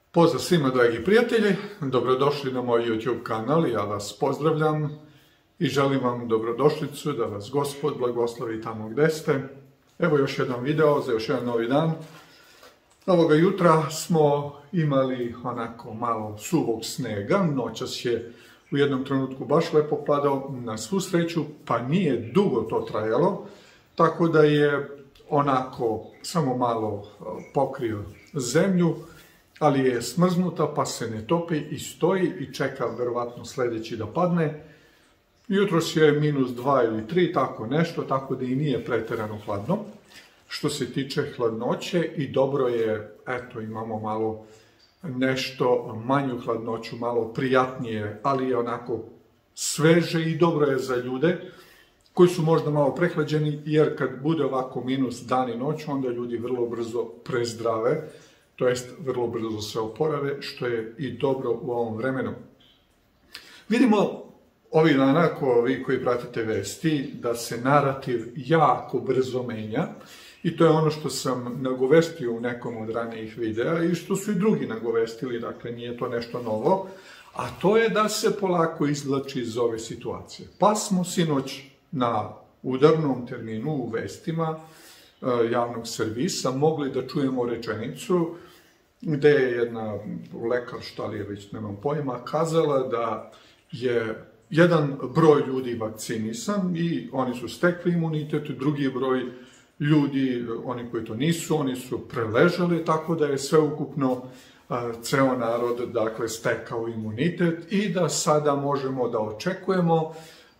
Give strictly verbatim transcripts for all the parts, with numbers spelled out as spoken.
Pozdrav svima, dragi prijatelji, dobrodošli na moj YouTube kanal, ja vas pozdravljam i želim vam dobrodošlicu, da vas Gospod blagoslovi tamo gde ste. Evo još jedan video za još jedan novi dan. Ovoga jutra smo imali onako malo suvog snega, noćas je u jednom trenutku baš lepo padao, na svu sreću, pa nije dugo to trajalo, tako da je onako samo malo pokrio zemlju, ali je smrznuta pa se ne topi i stoji i čeka verovatno sljedeći da padne. Jutros je minus dva ili tri, tako nešto, tako da i nije preterano hladno. Što se tiče hladnoće i dobro je, eto imamo malo nešto manju hladnoću, malo prijatnije, ali je onako sveže i dobro je za ljude koji su možda malo prehlađeni, jer kad bude ovako minus dan i noć, onda ljudi vrlo brzo prezdrave, to jest vrlo brzo se oporave, što je i dobro u ovom vremenu. Vidimo ovih dana, ako vi koji pratite vesti, da se narativ jako brzo menja i to je ono što sam nagovestio u nekom od ranijih videa i što su i drugi nagovestili, dakle nije to nešto novo, a to je da se polako izvlači iz ove situacije. Pa smo sinoć na udarnom terminu u vestima javnog servisa mogli da čujemo rečenicu gde je jedna lekar, šta li je već, nemam pojma, kazala da je jedan broj ljudi vakcinisan i oni su stekli imunitet, drugi broj ljudi, oni koji to nisu, oni su preležali, tako da je sveukupno ceo narod, dakle, stekao imunitet i da sada možemo da očekujemo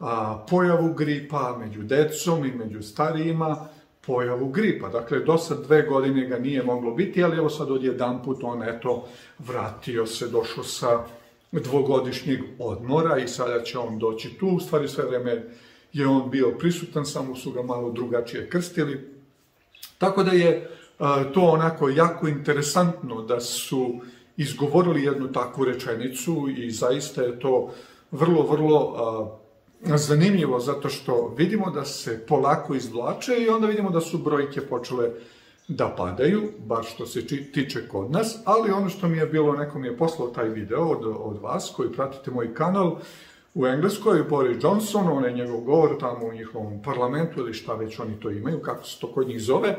pojavu gripa među decom i među starijima, pojavu gripa. Dakle, do sad dve godine ga nije moglo biti, ali evo sad odjedanput on, eto, vratio se, došao sa dvogodišnjeg odmora i sada će on doći tu. U stvari sve vreme je on bio prisutan, samo su ga malo drugačije krstili. Tako da je to onako jako interesantno da su izgovorili jednu takvu rečenicu i zaista je to vrlo, vrlo zanimljivo, zato što vidimo da se polako izvlače i onda vidimo da su brojke počele da padaju, bar što se tiče kod nas, ali ono što mi je bilo, neko mi je poslao taj video od, od vas koji pratite moj kanal u Engleskoj, Boris Johnson, on je njegov govor tamo u njihovom parlamentu ili šta već oni to imaju, kako se to kod njih zove,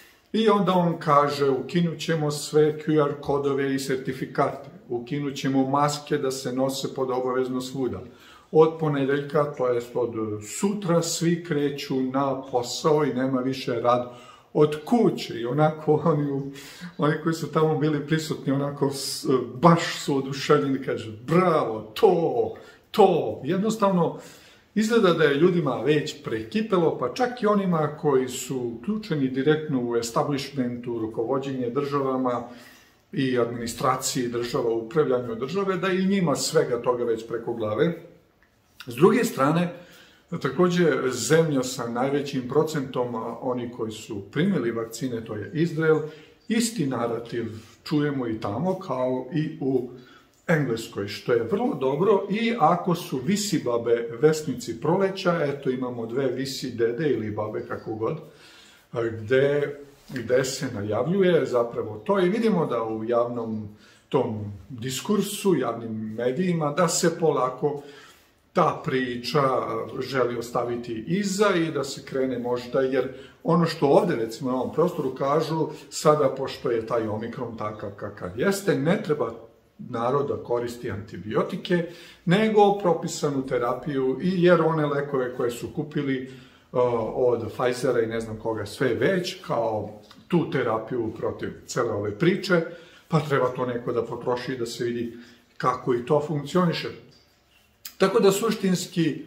i onda on kaže ukinut ćemo sve Q R kodove i sertifikate, ukinut ćemo maske da se nose pod obavezno svuda. Od ponedeljka, to jest od sutra, svi kreću na posao i nema više rad od kuće. I onako oni, oni koji su tamo bili prisutni, onako baš su oduševljeni, kaže, bravo, to, to. Jednostavno, izgleda da je ljudima već prekipelo, pa čak i onima koji su uključeni direktno u establishmentu, rukovođenje državama i administraciji država, upravljanju države, da i njima svega toga već preko glave. S druge strane, također zemlja sa najvećim procentom oni koji su primili vakcine, to je Izrael, isti narativ čujemo i tamo kao i u Engleskoj, što je vrlo dobro. I ako su visibabe vesnici proleća, eto imamo dve visi dede ili babe, kako god, gde, gde se najavljuje zapravo to i vidimo da u javnom tom diskursu, javnim medijima, da se polako ta priča želi ostaviti iza i da se krene možda, jer ono što ovdje recimo na ovom prostoru kažu, sada pošto je taj omikron takav kakav jeste, ne treba narod da koristi antibiotike, nego propisanu terapiju, i jer one lekove koje su kupili uh, od Pfizera i ne znam koga sve već, kao tu terapiju protiv cele ove priče, pa treba to neko da potroši i da se vidi kako i to funkcioniše. Tako da suštinski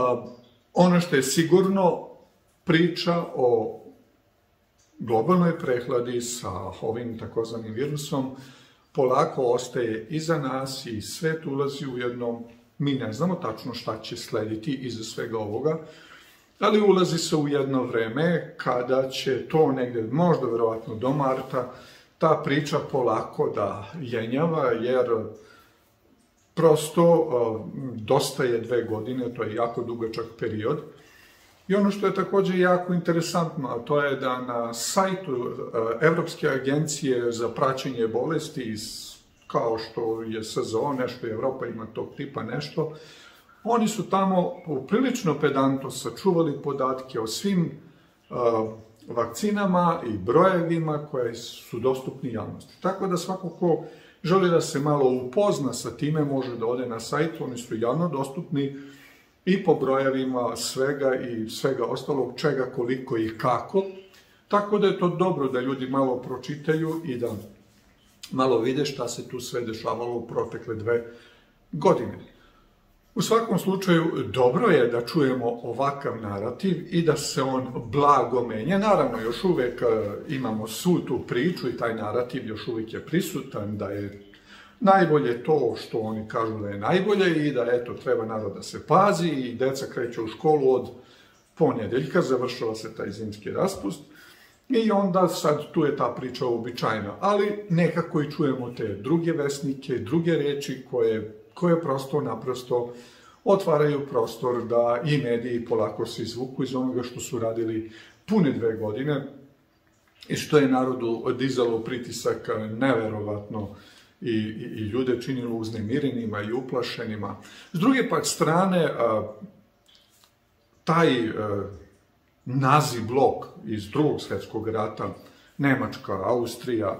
ono što je sigurno, priča o globalnoj prehladi sa ovim takozvanim virusom polako ostaje iza nas i svet ulazi u jednom, mi ne znamo tačno šta će slediti iza svega ovoga, ali ulazi se u jedno vreme kada će to negde, možda verovatno do marta, ta priča polako da jenjava, jer prosto, dosta je dve godine, to je jako dugačak period. I ono što je također jako interesantno, a to je da na sajtu Evropske agencije za praćenje bolesti iz kao što je S Z O, nešto Evropa ima tog tipa nešto. Oni su tamo prilično pedantno sačuvali podatke o svim uh, vakcinama i brojevima koje su dostupni javnosti. Tako da svako ko želi da se malo upozna sa time može da ode na sajt, oni su javno dostupni i po brojevima svega i svega ostalog, čega, koliko i kako. Tako da je to dobro da ljudi malo pročitaju i da malo vide šta se tu sve dešavalo u protekle dve godine. U svakom slučaju, dobro je da čujemo ovakav narativ i da se on blago menja. Naravno, još uvek imamo svu tu priču i taj narativ još uvek je prisutan, da je najbolje to što oni kažu da je najbolje i da, eto, treba narod da se pazi i deca kreću u školu od ponedeljka, završava se taj zimski raspust i onda sad tu je ta priča uobičajena. Ali nekako i čujemo te druge vesnike, druge reči koje koje prosto naprosto otvaraju prostor da i mediji polako se izvuku iz onoga što su radili pune dve godine i što je narodu dizalo pritisak neverovatno i, i, i ljude činilo uznemirenima i uplašenima. S druge pak strane, taj nazi blok iz Drugog svjetskog rata, Nemačka, Austrija,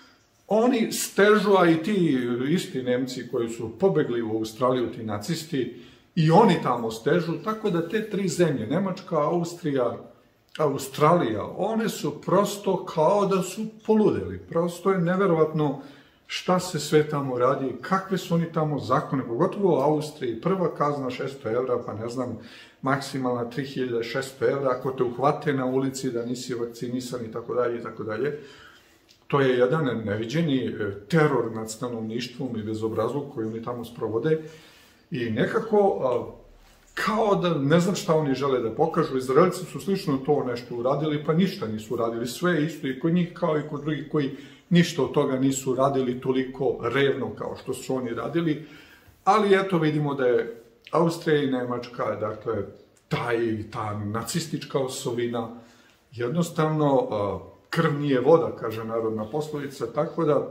oni stežu, a i ti isti Nemci koji su pobegli u Australiju, ti nacisti, i oni tamo stežu, tako da te tri zemlje, Nemačka, Austrija, Australija, one su prosto kao da su poludeli. Prosto je neverovatno šta se sve tamo radi, kakve su oni tamo zakone, pogotovo u Austriji, prva kazna šesto evra, pa ne znam, maksimalna tri hiljade šesto evra, ako te uhvate na ulici da nisi vakcinisan i tako dalje i tako dalje. To je jedan neviđeni teror nad stanovništvom i bezobrazluk koji oni tamo sprovode i nekako kao da ne znam šta oni žele da pokažu. Izraelci su slično to nešto uradili, pa ništa nisu uradili. Sve je isto i kod njih kao i kod drugih koji ništa od toga nisu uradili toliko revno kao što su oni radili. Ali eto vidimo da je Austrija i Nemačka, dakle, taj, ta nacistička osovina jednostavno krv nije voda, kaže narodna poslovica, tako da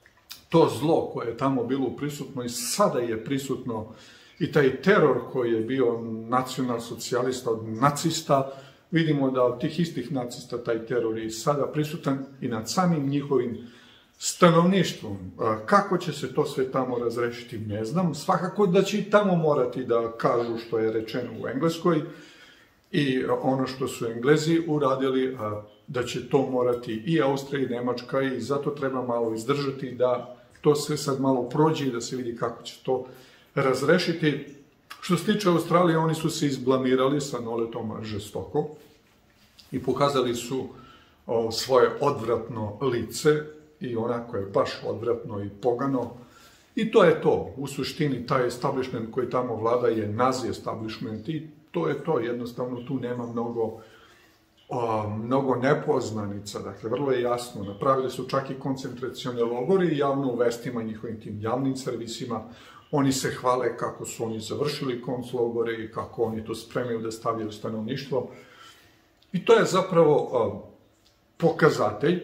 to zlo koje je tamo bilo prisutno i sada je prisutno i taj teror koji je bio nacionalsocijalista od nacista, vidimo da od tih istih nacista taj teror je i sada prisutan i nad samim njihovim stanovništvom. Kako će se to sve tamo razrešiti, ne znam. Svakako da će i tamo morati da kažu što je rečeno u Engleskoj i ono što su Englezi uradili, da će to morati i Austrija i Nemačka i zato treba malo izdržati da to sve sad malo prođe i da se vidi kako će to razrešiti. Što se tiče Australije, oni su se izblamirali sa noletom žestoko i pokazali su o, svoje odvratno lice i onako je baš odvratno i pogano. I to je to. U suštini, taj establishment koji tamo vlada je nazi establishment i to je to. Jednostavno, tu nema mnogo, o, mnogo nepoznanica. Dakle, vrlo je jasno. Napravili su čak i koncentracione logore i javno u vestima, njihovim tim javnim servisima. Oni se hvale kako su oni završili konclogore i kako oni to spremaju da stavljaju stanovništvo. I to je zapravo o, pokazatelj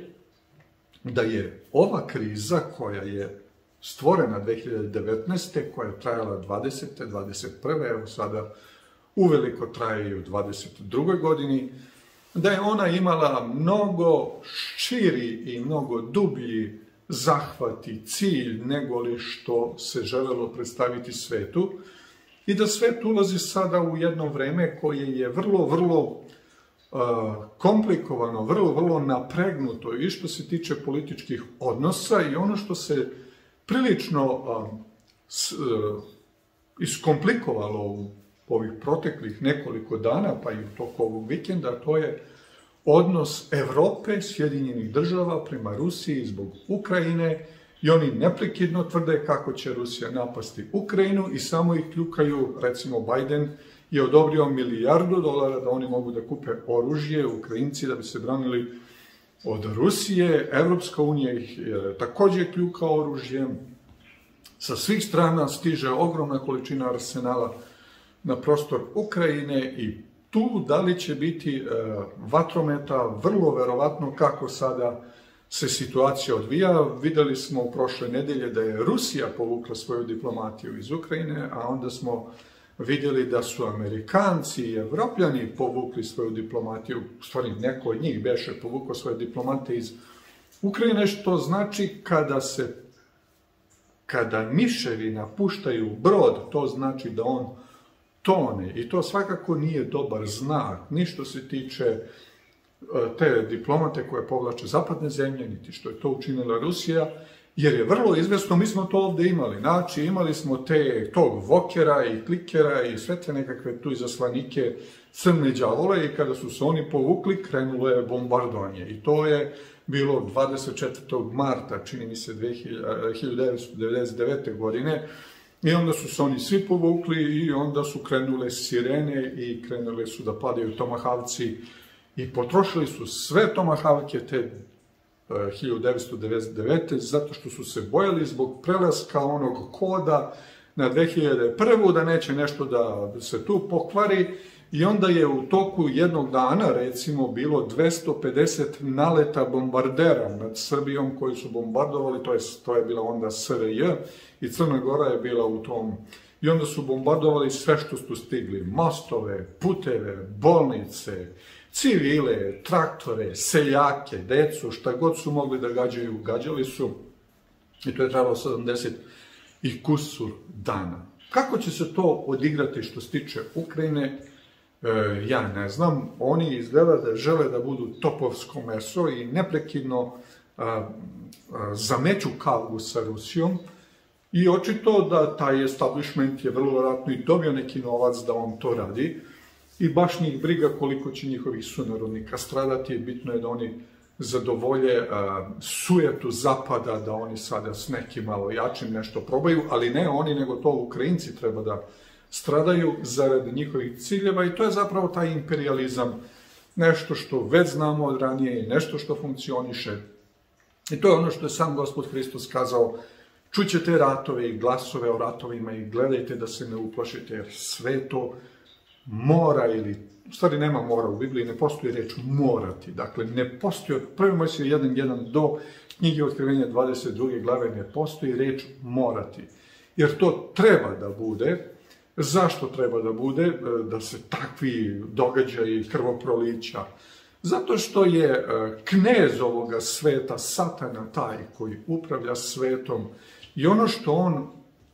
da je ova kriza koja je stvorena dve hiljade devetnaeste. koja je trajala dvadesete, dvadeset prve. evo sada uveliko traje i u dvadeset drugoj. godini, da je ona imala mnogo širi i mnogo dublji zahvat i cilj nego li što se želelo predstaviti svetu i da svet ulazi sada u jedno vreme koje je vrlo, vrlo uh, komplikovano, vrlo, vrlo napregnuto i što se tiče političkih odnosa i ono što se prilično uh, s, uh, iskomplikovalo u ovih proteklih nekoliko dana, pa i u toku ovog vikenda, to je odnos Evrope, Sjedinjenih država prema Rusiji zbog Ukrajine i oni neprekidno tvrde kako će Rusija napasti Ukrajinu i samo ih kljukaju, recimo Biden je odobrio milijardu dolara da oni mogu da kupe oružje, Ukrajinci da bi se branili od Rusije, Evropska unija ih je također kljuka oružjem, sa svih strana stiže ogromna količina arsenala na prostor Ukrajine i tu da li će biti e, vatrometa, vrlo verovatno kako sada se situacija odvija. Videli smo u prošle nedelje da je Rusija povukla svoju diplomatiju iz Ukrajine, a onda smo vidjeli da su Amerikanci i Evropljani povukli svoju diplomatiju, u stvari neko od njih beše povukao svoje diplomate iz Ukrajine, što znači kada se, kada miševi napuštaju brod, to znači da on tone i to svakako nije dobar znak, ni što se tiče te diplomate koje povlače zapadne zemlje, niti što je to učinila Rusija, jer je vrlo izvesno, mi smo to ovdje imali, znači imali smo te, tog Vokera i Klikera i sve te nekakve tu izaslanike crne đavole i kada su se oni povukli, krenulo je bombardovanje i to je bilo dvadeset četvrtog marta, čini mi se hiljadu devetsto devedeset devete. godine, i onda su se oni svi povukli i onda su krenule sirene i krenule su da padaju tomahavci i potrošili su sve tomahavke te hiljadu devetsto devedeset devete. zato što su se bojali zbog prelaska onog koda na dve hiljade prvu. da neće nešto da se tu pokvari i onda je u toku jednog dana recimo bilo dvesta pedeset naleta bombardera nad Srbijom koji su bombardovali, to je, to je bila onda S R J i Crna Gora je bila u tom. I onda su bombardovali sve što su stigli, mostove, puteve, bolnice, civile, traktore, seljake, decu, šta god su mogli da gađaju, gađali su. I to je trebalo sedamdeset i kusur dana. Kako će se to odigrati što se tiče Ukrajine, e, ja ne znam. Oni izgleda da žele da budu topovsko meso i neprekidno a, a, zameću kalbu sa Rusijom. I očito da taj establishment je vrlo vjerojatno i dobio neki novac da on to radi. I baš njih briga koliko će njihovih sunarodnika stradati. Bitno je da oni zadovolje a, sujetu zapada, da oni sada s nekim malo jačim nešto probaju, ali ne oni, nego to Ukrajinci treba da stradaju zarad njihovih ciljeva i to je zapravo taj imperializam, nešto što već znamo od ranije i nešto što funkcioniše. I to je ono što je sam Gospod Hristos kazao: čućete ratove i glasove o ratovima i gledajte da se ne uplašite, jer sve to mora, ili u stvari nema mora, u Bibliji ne postoji reč morati. Dakle, ne postoji, od prve Mojsije jedan jedan do knjige Otkrivenja dvadeset druge glave ne postoji reč morati. Jer to treba da bude. Zašto treba da bude? Da se takvi događaji krvoprolića. Zato što je knez ovoga sveta, Satana, taj koji upravlja svetom, i ono što on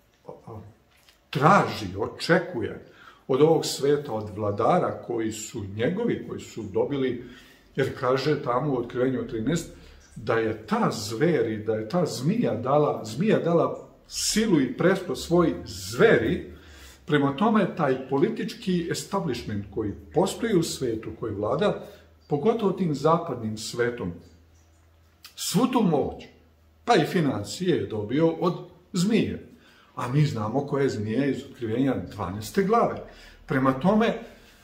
traži, očekuje od ovog sveta, od vladara koji su njegovi, koji su dobili, jer kaže tamo u Otkrivenju trinaest, da je ta zveri, da je ta zmija dala, zmija dala silu i presto svoj zveri. Prema tome, taj politički establishment koji postoji u svetu, koji vlada, pogotovo tim zapadnim svetom, svu tu moć, pa i financije je dobio od zmije. A mi znamo koja je zmija iz Otkrivenja dvanaeste glave. Prema tome,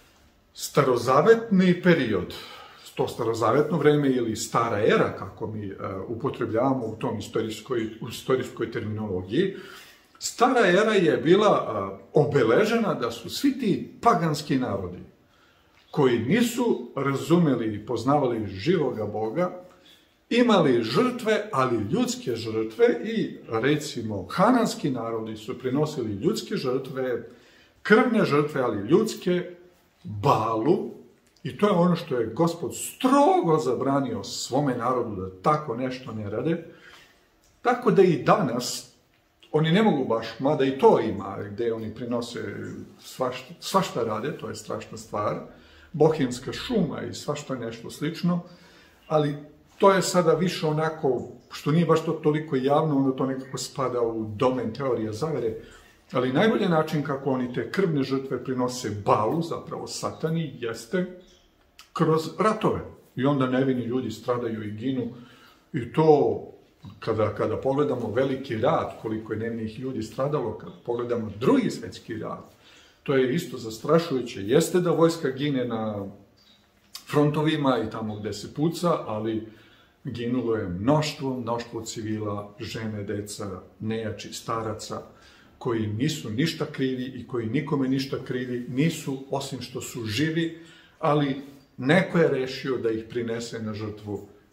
starozavetni period, to starozavetno vreme ili stara era, kako mi uh, upotrebljavamo u tom istorijskoj, u istorijskoj terminologiji, stara era je bila uh, obeležena da su svi ti paganski narodi koji nisu razumeli i poznavali živoga Boga, imali žrtve, ali ljudske žrtve, i recimo hananski narodi su prinosili ljudske žrtve, krvne žrtve, ali ljudske, Balu, i to je ono što je Gospod strogo zabranio svome narodu da tako nešto ne rade. Tako da i danas oni ne mogu baš, mada i to ima, gde oni prinose svašta, svašta rade, to je strašna stvar, bohemska šuma i svašta nešto slično, ali to je sada više onako, što nije baš to toliko javno, onda to nekako spada u domen teorija zavere, ali najbolji način kako oni te krvne žrtve prinose Balu, zapravo Satani, jeste kroz ratove. I onda nevini ljudi stradaju i ginu. I to, kada, kada pogledamo veliki rat, koliko je nevinih ljudi stradalo, kada pogledamo drugi svetski rat, to je isto zastrašujuće. Jeste da vojska gine na frontovima i tamo gde se puca, ali ginulo je mnoštvo, mnoštvo civila, žene, deca, nejači, staraca, koji nisu ništa krivi i koji nikome ništa krivi nisu, osim što su živi, ali neko je rešio da ih prinese na žrtvu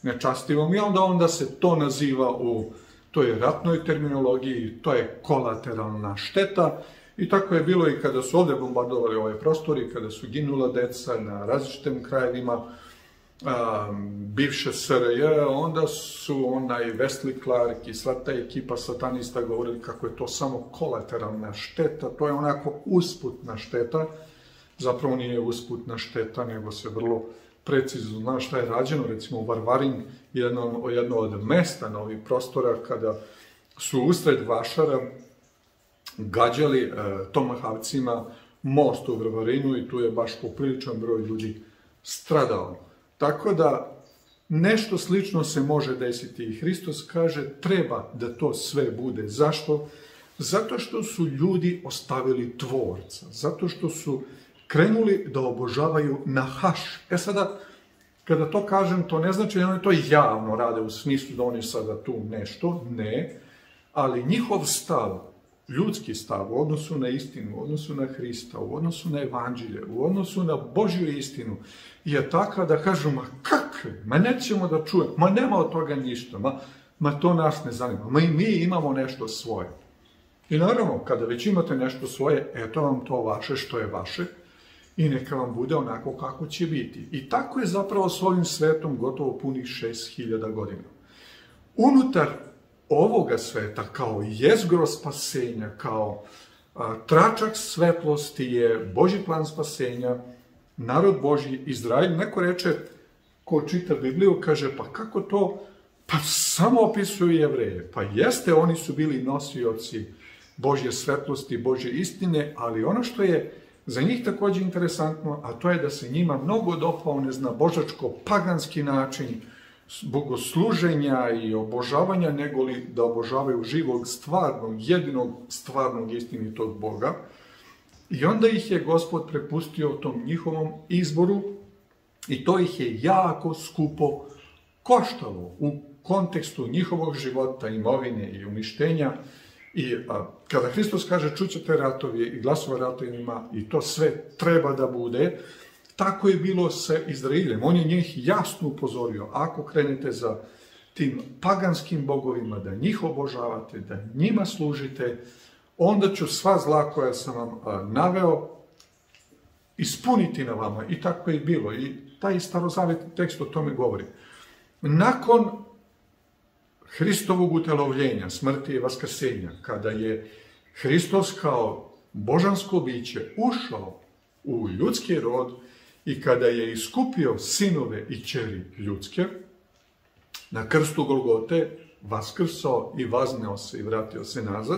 nečastivom i onda onda se to naziva u toj ratnoj terminologiji, to je kolateralna šteta i tako je bilo i kada su ovdje bombardovali ovaj prostor i kada su ginula deca na različitim krajevima a, bivše S R J, onda su onaj Wesley Clark i sva ta ekipa satanista govorili kako je to samo kolateralna šteta, to je onako usputna šteta, zapravo nije usputna šteta, nego se vrlo precizno zna šta je rađeno, recimo u Varvarin, jedno, jedno od mesta na ovih prostora, kada su usred vašara gađali e, tomahavcima most u Varvarinu i tu je baš popriličan broj ljudi stradao. Tako da nešto slično se može desiti i Hristos kaže treba da to sve bude. Zašto? Zato što su ljudi ostavili tvorca, zato što su krenuli da obožavaju nahaš. E sada, kada to kažem, to ne znači da oni to javno rade u smislu da oni sada tu nešto, ne, ali njihov stav, ljudski stav u odnosu na istinu, u odnosu na Hrista, u odnosu na evanđelje, u odnosu na Božju istinu, je takav da kažu, ma kakve, ma nećemo da čujemo, ma nema od toga ništa, ma, ma to nas ne zanima, ma i mi imamo nešto svoje. I naravno, kada već imate nešto svoje, eto vam to vaše što je vaše, i neka vam bude onako kako će biti. I tako je zapravo s ovim svetom gotovo punih šest hiljada godina. Unutar ovoga sveta, kao jezgro spasenja, kao a, tračak svetlosti je Božji plan spasenja, narod Božji, Izrael. Neko reče, ko čita Bibliju, kaže, pa kako to? Pa samo opisuju Jevreje. Pa jeste, oni su bili nosioci Božje svetlosti, Božje istine, ali ono što je za njih također interesantno, a to je da se njima mnogo dopao, ne zna, božačko-paganski način bogosluženja i obožavanja, nego li da obožavaju živog, stvarnog, jedinog, stvarnog, istinitog Boga. I onda ih je Gospod prepustio tom njihovom izboru i to ih je jako skupo koštalo u kontekstu njihovog života, imovine i uništenja. I a, kada Hristos kaže čućete ratovi i glasova ratovima i to sve treba da bude, tako je bilo sa Izraelem. On je njih jasno upozorio, ako krenete za tim paganskim bogovima, da njih obožavate, da njima služite, onda ću sva zla koja sam vam a, naveo ispuniti na vama. I tako je bilo. I taj starozavetni tekst o tome govori. Nakon Hristovog utelovljenja, smrti i vaskrsenja, kada je Hristos kao božansko biće ušao u ljudski rod i kada je iskupio sinove i ćeri ljudske, na krstu Golgote vaskrsao i vazneo se i vratio se nazad,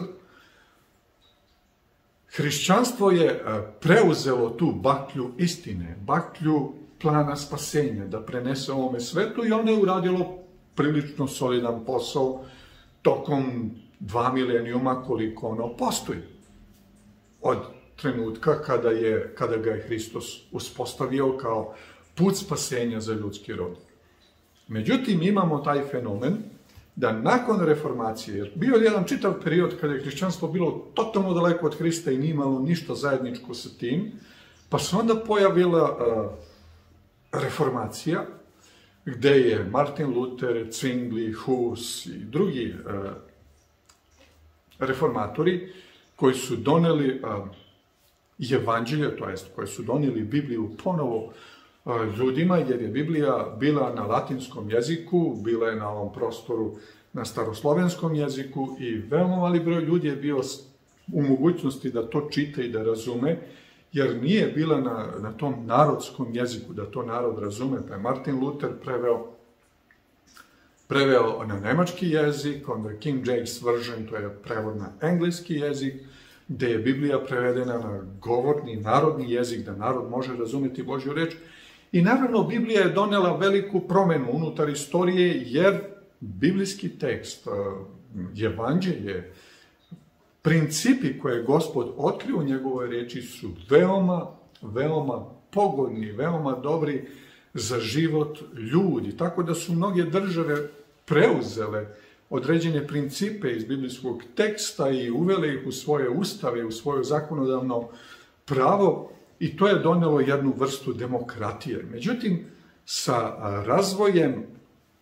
hrišćanstvo je preuzelo tu baklju istine, baklju plana spasenja da prenese ovome svetu i ono je uradilo prilično solidan posao tokom dva milenijuma koliko ono postoji. Od trenutka kada, je, kada ga je Hristos uspostavio kao put spasenja za ljudski rod. Međutim, imamo taj fenomen da nakon reformacije, jer bio je jedan čitav period kada je hrišćanstvo bilo totalno daleko od Hrista i nije imalo ništa zajedničko sa tim, pa se onda pojavila uh, reformacija, gde je Martin Luther, Zwingli, Hus i drugi uh, reformatori koji su doneli uh, evanđelje, to jest koji su doneli Bibliju ponovo uh, ljudima, jer je Biblija bila na latinskom jeziku, bila je na ovom prostoru na staroslovenskom jeziku i veoma mali broj ljudi je bio u mogućnosti da to čita i da razume, jer nije bila na, na tom narodskom jeziku, da to narod razume. Pa je Martin Luther preveo, preveo na nemački jezik, onda King James Version, to je prevod na engleski jezik, gde je Biblija prevedena na govorni, narodni jezik, da narod može razumeti Božju reč. I naravno, Biblija je donela veliku promenu unutar istorije, jer biblijski tekst, evanđelje, principi koje je Gospod otkrio u njegovoj reči su veoma, veoma pogodni, veoma dobri za život ljudi. Tako da su mnoge države preuzele određene principe iz biblijskog teksta i uvele ih u svoje ustave, u svoje zakonodavno pravo i to je donelo jednu vrstu demokratije. Međutim, sa razvojem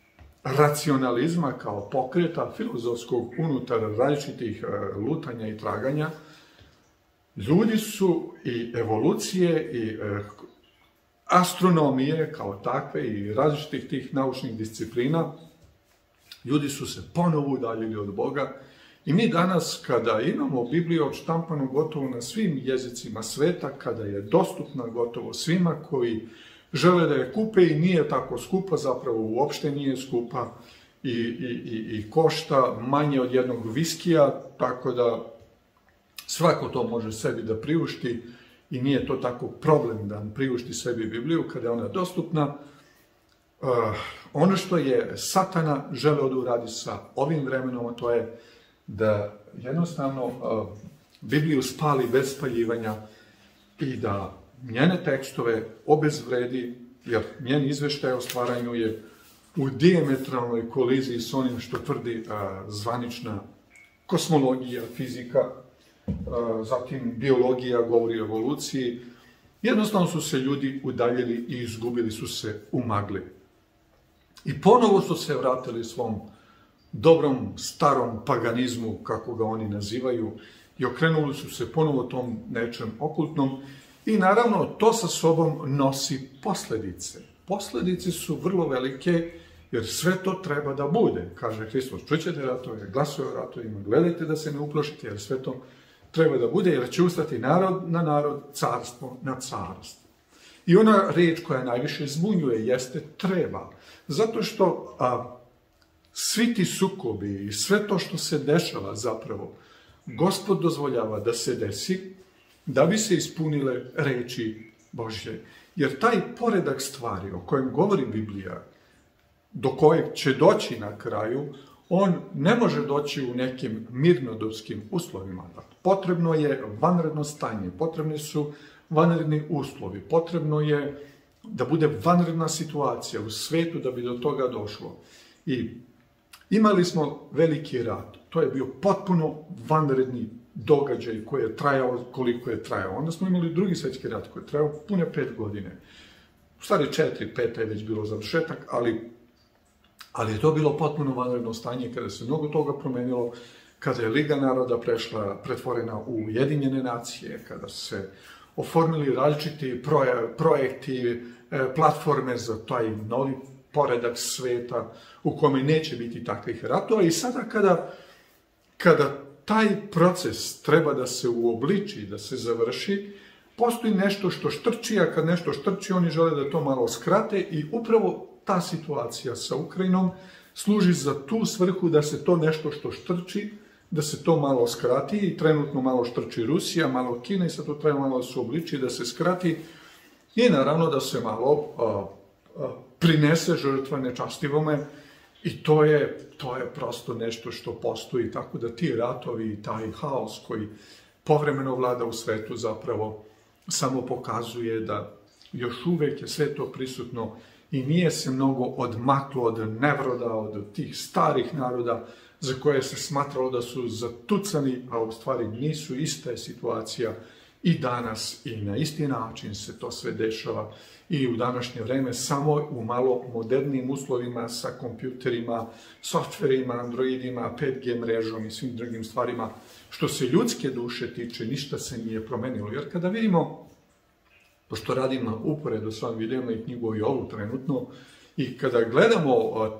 racionalizma kao pokreta filozofskog unutar različitih lutanja i traganja, ljudi su i evolucije i astronomije kao takve i različitih tih naučnih disciplina, ljudi su se ponovo udaljili od Boga i mi danas kada imamo Bibliju odštampanu gotovo na svim jezicima sveta, kada je dostupna gotovo svima koji žele da je kupe i nije tako skupa, zapravo uopšte nije skupa i, i, i, i košta manje od jednog viskija, tako da svako to može sebi da priušti i nije to tako problem da priušti sebi Bibliju kada je ona dostupna. Uh, ono što je Satana želeo da uradi sa ovim vremenom, to je da jednostavno uh, Bibliju spali bez spaljivanja i da njene tekstove obezvredi, jer njen izveštaj o stvaranju je u dijametralnoj koliziji s onim što tvrdi uh, zvanična kosmologija, fizika, uh, zatim biologija govori o evoluciji. Jednostavno su se ljudi udaljili i izgubili su se u magli. I ponovo su se vratili svom dobrom, starom paganizmu, kako ga oni nazivaju, i okrenuli su se ponovo tom nečem okultnom. I naravno, to sa sobom nosi posledice. Posledice su vrlo velike, jer sve to treba da bude. Kaže Hristos, čućete ratove, glasuje o ratovima, gledajte da se ne uplašite, jer sve to treba da bude, jer će ustati narod na narod, carstvo na carstvo. I ona reč koja najviše zbunjuje jeste treba. Zato što a, svi ti sukobi i sve to što se dešava zapravo, Gospod dozvoljava da se desi, da bi se ispunile reči Božje. Jer taj poredak stvari o kojem govori Biblija, do kojeg će doći na kraju, on ne može doći u nekim mirnodopskim uslovima. Potrebno je vanredno stanje, potrebni su vanredni uslovi, potrebno je da bude vanredna situacija u svetu da bi do toga došlo. I imali smo veliki rat. To je bio potpuno vanredni događaj koji je trajao koliko je trajao. Onda smo imali drugi svjetski rat koji je trajao pune pet godine. U stvari četiri, peta je već bilo završetak, ali, ali je to bilo potpuno vanredno stanje kada se mnogo toga promenilo, kada je Liga naroda prešla, pretvorena u Ujedinjene nacije, kada se oformili različiti projekti, platforme za taj novi poredak sveta u kome neće biti takvih ratova. I sada kada, kada taj proces treba da se uobliči, da se završi, postoji nešto što štrči, a kad nešto štrči, oni žele da to malo skrate i upravo ta situacija sa Ukrajinom služi za tu svrhu da se to nešto što štrči, da se to malo skrati i trenutno malo štrči Rusija, malo Kina i sad to treba malo da se uobliči, da se skrati i naravno da se malo a, a, prinese žrtva nečastivome i to je, to je prosto nešto što postoji, tako da ti ratovi i taj haos koji povremeno vlada u svetu zapravo samo pokazuje da još uvek je sve to prisutno i nije se mnogo odmaklo od nevroda, od tih starih naroda za koje se smatralo da su zatucani, a u stvari nisu. Ista je situacija i danas i na isti način se to sve dešava i u današnje vreme samo u malo modernijim uslovima sa kompjuterima, softverima, androidima, pet G mrežom i svim drugim stvarima. Što se ljudske duše tiče, ništa se nije promenilo. Jer kada vidimo, pošto radim uporedo s ovim videoma i knjigu o Jovu trenutno, i kada gledamo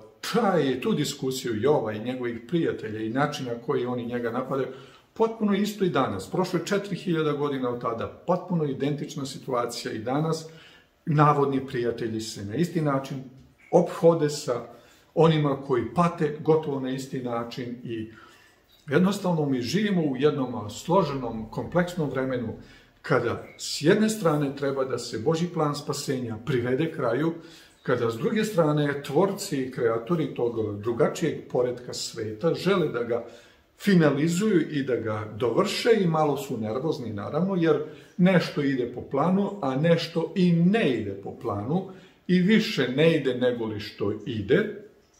taj, tu diskusiju Jova i njegovih prijatelja i načina koji oni njega napadaju, potpuno isto i danas. Prošlo je četiri hiljade godina od tada, potpuno identična situacija i danas. Navodni prijatelji se na isti način ophode sa onima koji pate gotovo na isti način i jednostavno mi živimo u jednom složenom, kompleksnom vremenu kada s jedne strane treba da se Božji plan spasenja privede kraju, kada s druge strane tvorci i kreatori tog drugačijeg poretka sveta žele da ga finalizuju i da ga dovrše i malo su nervozni naravno, jer nešto ide po planu, a nešto i ne ide po planu i više ne ide nego li što ide.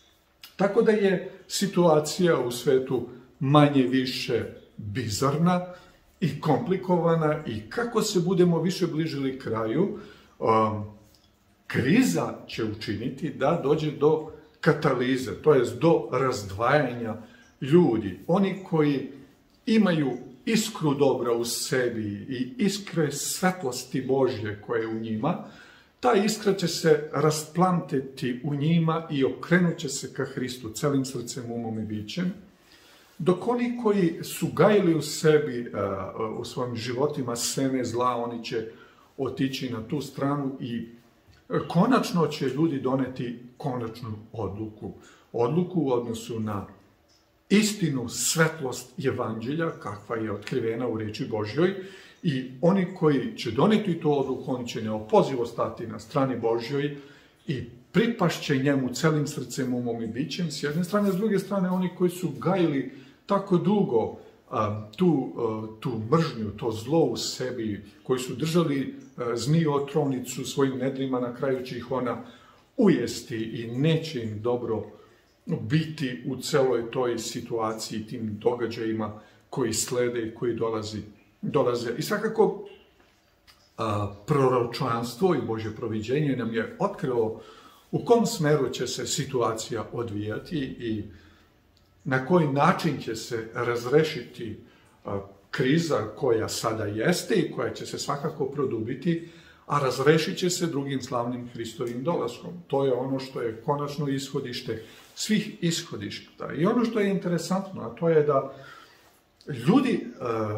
Tako da je situacija u svetu manje više bizarna i komplikovana i kako se budemo više bližili kraju, um, kriza će učiniti da dođe do katalize, to jest do razdvajanja ljudi. Oni koji imaju iskru dobra u sebi i iskre svetlosti Božje koje je u njima, ta iskra će se rasplantiti u njima i okrenut će se ka Hristu celim srcem, umom i bićem, dok oni koji su gajili u sebi, u svojim životima seme zla, oni će otići na tu stranu i konačno će ljudi doneti konačnu odluku. Odluku u odnosu na istinu, svetlost evanđelja, kakva je otkrivena u reči Božjoj, i oni koji će doneti tu odluku, oni će neopozivo stati na strani Božjoj i pripašće njemu celim srcem, umom i bićem, s jedne strane, s druge strane, oni koji su gajili tako dugo a, tu, a, tu mržnju, to zlo u sebi, koji su držali a, zmiju otrovnicu svojim nedrima, na kraju će ih ona ujesti i neće im dobro biti u celoj toj situaciji, tim događajima koji slede i koji dolazi, dolaze. I svakako, a, proročanstvo i Božje proviđenje nam je otkrilo u kom smeru će se situacija odvijati i na koji način će se razrešiti a, kriza koja sada jeste i koja će se svakako produbiti, a razrešit će se drugim slavnim Hristovim dolaskom. To je ono što je konačno ishodište svih ishodišta. I ono što je interesantno, a to je da ljudi a,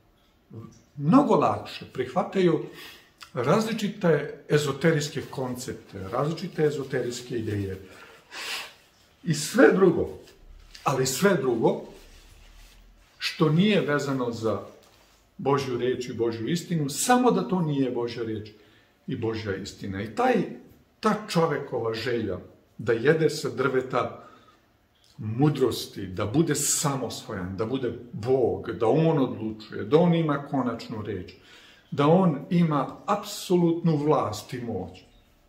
mnogo lakše prihvataju različite ezoterijske koncepte, različite ezoterijske ideje i sve drugo, ali sve drugo što nije vezano za Božju reč i Božju istinu, samo da to nije Božja reč i Božja istina. I taj, ta čovekova želja da jede sa drveta mudrosti, da bude samosvojan, da bude Bog, da on odlučuje, da on ima konačnu reč, da on ima apsolutnu vlast i moć,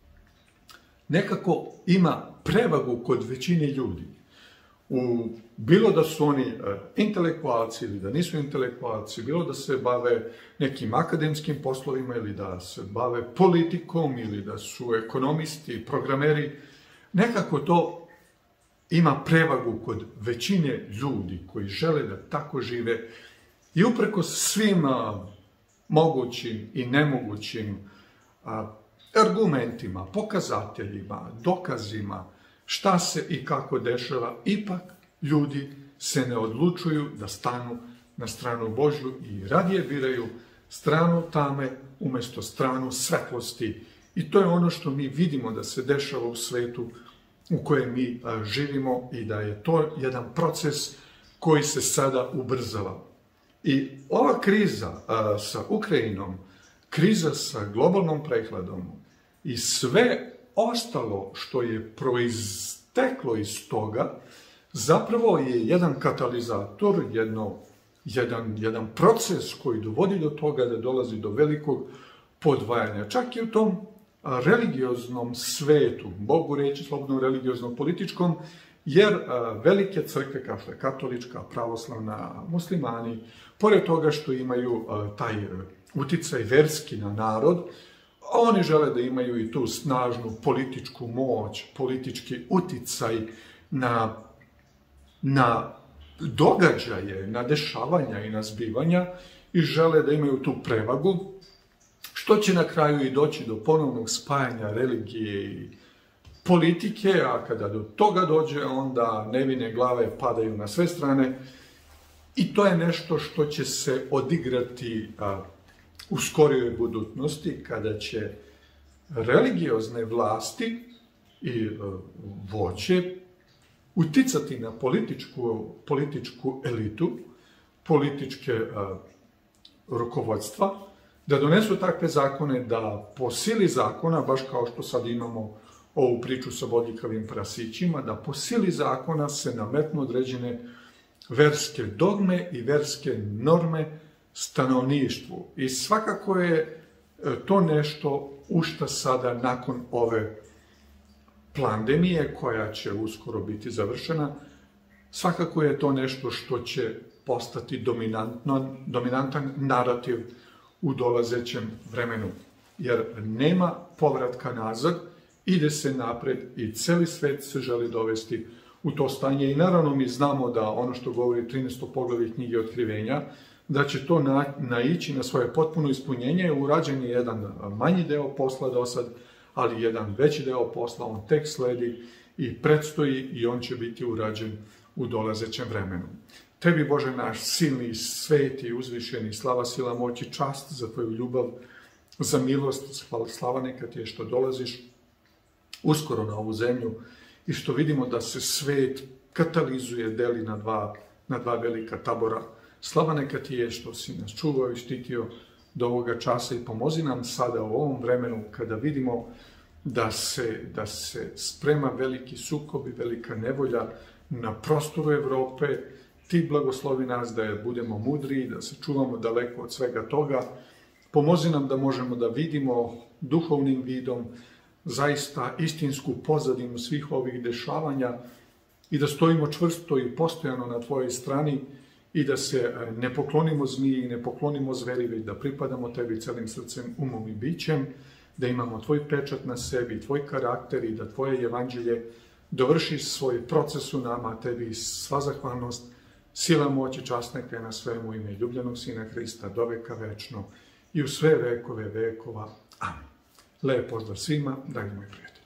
nekako ima prevagu kod većine ljudi. U, bilo da su oni intelektualci ili da nisu intelektualci, bilo da se bave nekim akademskim poslovima ili da se bave politikom ili da su ekonomisti, programeri, nekako to ima prevagu kod većine ljudi koji žele da tako žive i uprkos svim a, mogućim i nemogućim a, argumentima, pokazateljima, dokazima, šta se i kako dešava, ipak ljudi se ne odlučuju da stanu na stranu Božju i radije biraju stranu tame umjesto stranu svetlosti. I to je ono što mi vidimo da se dešava u svetu u kojem mi a, živimo i da je to jedan proces koji se sada ubrzava. I ova kriza a, sa Ukrajinom, kriza sa globalnom prehladom i sve ostalo što je proisteklo iz toga, zapravo je jedan katalizator, jedno, jedan, jedan proces koji dovodi do toga da dolazi do velikog podvajanja. Čak i u tom religioznom svetu, mogu reći slobodno religioznom političkom, jer a, velike crkve kao što je katolička, pravoslavna, muslimani, pored toga što imaju a, taj uticaj verski na narod, oni žele da imaju i tu snažnu političku moć, politički uticaj na, na događaje, na dešavanja i na zbivanja i žele da imaju tu prevagu, što će na kraju i doći do ponovnog spajanja religije i politike, a kada do toga dođe, onda nevine glave padaju na sve strane i to je nešto što će se odigrati a, u skorijoj budućnosti, kada će religiozne vlasti i e, voće uticati na političku, političku elitu, političke e, rukovodstva, da donesu takve zakone da po sili zakona, baš kao što sad imamo ovu priču sa bodljikavim prasićima, da po sili zakona se nametnu određene verske dogme i verske norme stanovništvu. I svakako je to nešto u šta sada nakon ove pandemije koja će uskoro biti završena, svakako je to nešto što će postati dominantan narativ u dolazećem vremenu. Jer nema povratka nazad ide se napred i celi svet se želi dovesti u to stanje. I naravno mi znamo da ono što govori trinaesto poglavlje knjige Otkrivenja, da će to na, naići na svoje potpuno ispunjenje. Urađen je jedan manji deo posla do sad, ali jedan veći deo posla, on tek sledi i predstoji i on će biti urađen u dolazećem vremenu. Tebi, Bože naš, silni, sveti, uzvišeni, slava, sila, moć i čast za tvoju ljubav, za milost, slava neka ti je što dolaziš uskoro na ovu zemlju i što vidimo da se svet katalizuje, deli na dva, na dva velika tabora. Slava neka ti je što si nas čuvao i štitio do ovoga časa i pomozi nam sada u ovom vremenu kada vidimo da se, da se sprema veliki sukob i velika nevolja na prostoru Evrope. Ti blagoslovi nas da budemo mudri, da se čuvamo daleko od svega toga. Pomozi nam da možemo da vidimo duhovnim vidom zaista istinsku pozadinu svih ovih dešavanja i da stojimo čvrsto i postojano na tvojoj strani i da se ne poklonimo zmiji i ne poklonimo zveri, već da pripadamo tebi celim srcem, umom i bićem, da imamo tvoj pečat na sebi, tvoj karakter i da tvoje evanđelje dovrši svoj proces u nama, tebi sva zahvalnost, sila, moć i čast neka je na svemu ime ljubljenog Sina Hrista, do veka večno i u sve vekove vekova. Amen. Lep pozdrav svima, dragi moji prijatelji.